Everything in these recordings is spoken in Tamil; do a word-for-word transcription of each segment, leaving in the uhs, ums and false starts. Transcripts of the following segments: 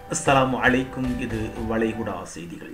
அஸ்ஸலாமு அலைக்கும். இது வளைகுடா செய்திகள்.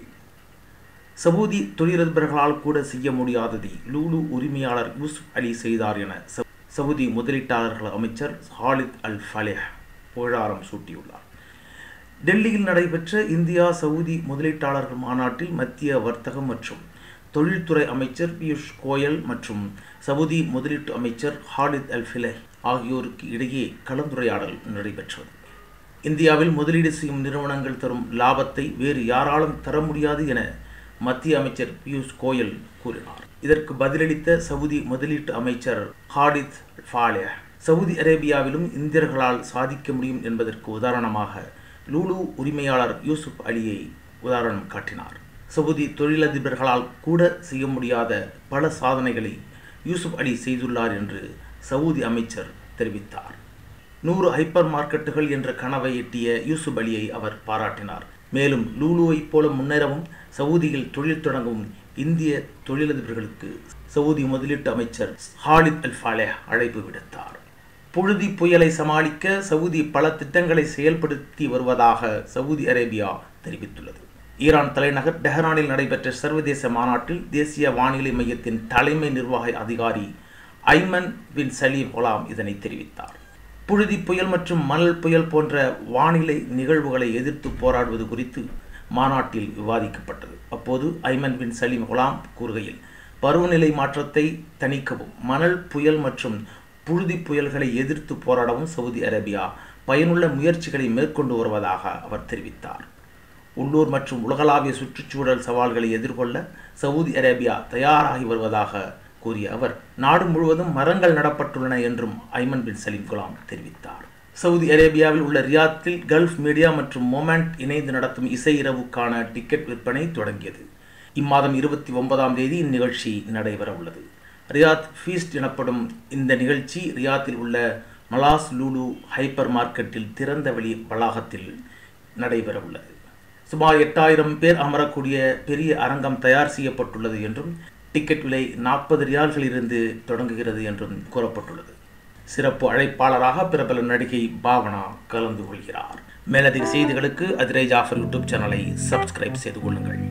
சவுதி தொழிலதிபர்களால் கூட செய்ய முடியாததை லூலு உரிமையாளர் யூசுப் அலி செய்தார் என சவுதி முதலீட்டாளர்கள் அமைச்சர் ஹாலித் அல் ஃபலேஹ் புகழாரம் சூட்டியுள்ளார். டெல்லியில் நடைபெற்ற இந்தியா சவுதி முதலீட்டாளர்கள் மாநாட்டில் மத்திய வர்த்தகம் மற்றும் தொழில்துறை அமைச்சர் பியூஷ் கோயல் மற்றும் சவுதி முதலீட்டு அமைச்சர் ஹாலித் அல் ஃபலேஹ் ஆகியோருக்கு இடையே கலந்துரையாடல் நடைபெற்றது. இந்தியாவில் முதலீடு செய்யும் நிறுவனங்கள் தரும் லாபத்தை வேறு யாராலும் தர முடியாது என மத்திய அமைச்சர் பியூஷ் கோயல் கூறினார். இதற்கு பதிலளித்த சவுதி முதலீட்டு அமைச்சர் ஹாலித் ஃபலேஹ், சவுதி அரேபியாவிலும் இந்தியர்களால் சாதிக்க முடியும் என்பதற்கு உதாரணமாக லூலு உரிமையாளர் யூசுப் அலியை உதாரணம் காட்டினார். சவுதி தொழிலதிபர்களால் கூட செய்ய முடியாத பல சாதனைகளை யூசுப் அலி செய்துள்ளார் என்று சவுதி அமைச்சர் தெரிவித்தார். நூறு ஹைப்பர் மார்க்கெட்டுகள் என்ற கனவை எட்டிய யூசுப் அலியை அவர் பாராட்டினார். மேலும் லூலுவைப் போல முன்னேறவும் சவுதியில் தொழில் தொடங்கவும் இந்திய தொழிலதிபர்களுக்கு சவுதி முதலீட்டு அமைச்சர் ஹாலித் அல் ஃபலேஹ் அழைப்பு விடுத்தார். புழுதி புயலை சமாளிக்க சவுதி பல திட்டங்களை செயல்படுத்தி வருவதாக சவுதி அரேபியா தெரிவித்துள்ளது. ஈரான் தலைநகர் டெஹரானில் நடைபெற்ற சர்வதேச மாநாட்டில் தேசிய வானிலை மையத்தின் தலைமை நிர்வாக அதிகாரி ஐமன் பின் சலீம் குலாம் இதனை தெரிவித்தார். புழுதி புயல் மற்றும் மணல் புயல் போன்ற வானிலை நிகழ்வுகளை எதிர்த்து போராடுவது குறித்து மாநாட்டில் விவாதிக்கப்பட்டது. அப்போது ஐமன் பின் சலீம் குலாம் கூறுகையில், பருவநிலை மாற்றத்தை தணிக்கவும் மணல் புயல் மற்றும் புழுதி புயல்களை எதிர்த்து போராடவும் சவுதி அரேபியா பயனுள்ள முயற்சிகளை மேற்கொண்டு வருவதாக அவர் தெரிவித்தார். உள்ளூர் மற்றும் உலகளாவிய சுற்றுச்சூழல் சவால்களை எதிர்கொள்ள சவுதி அரேபியா தயாராகி வருவதாக கூறிய அவர், நாடு முழுவதும் மரங்கள் நடப்பட்டுள்ளன என்றும் ஐமன் பின் சலீம் குலாம் தெரிவித்தார். சவுதி அரேபியாவில் உள்ள ரியாத்தில் கல்ஃப் மீடியா மற்றும் மொமெண்ட் இணைந்து நடத்தும் இசை இரவுக்கான டிக்கெட் விற்பனை தொடங்கியது. இம்மாதம் இருபத்தி ஒன்பதாம் தேதி இந்நிகழ்ச்சி நடைபெற உள்ளது. ரியாத் ஃபீஸ்ட் எனப்படும் இந்த நிகழ்ச்சி ரியாத்தில் உள்ள மலாஸ் லூலு ஹைப்பர் மார்க்கெட்டில் திறந்த வெளி வளாகத்தில் நடைபெற உள்ளது. சுமார் எட்டாயிரம் பேர் அமரக்கூடிய பெரிய அரங்கம் தயார் செய்யப்பட்டுள்ளது என்றும் டிக்கெட் விலை நாற்பது ரியால்களிலிருந்து தொடங்குகிறது என்றும் கூறப்பட்டுள்ளது. சிறப்பு அழைப்பாளராக பிரபல நடிகை பாவனா கலந்து கொள்கிறார். மேலதிக செய்திகளுக்கு அதிரை ஜாஃபர் யூடியூப் சேனலை சப்ஸ்கிரைப் செய்து கொள்ளுங்கள்.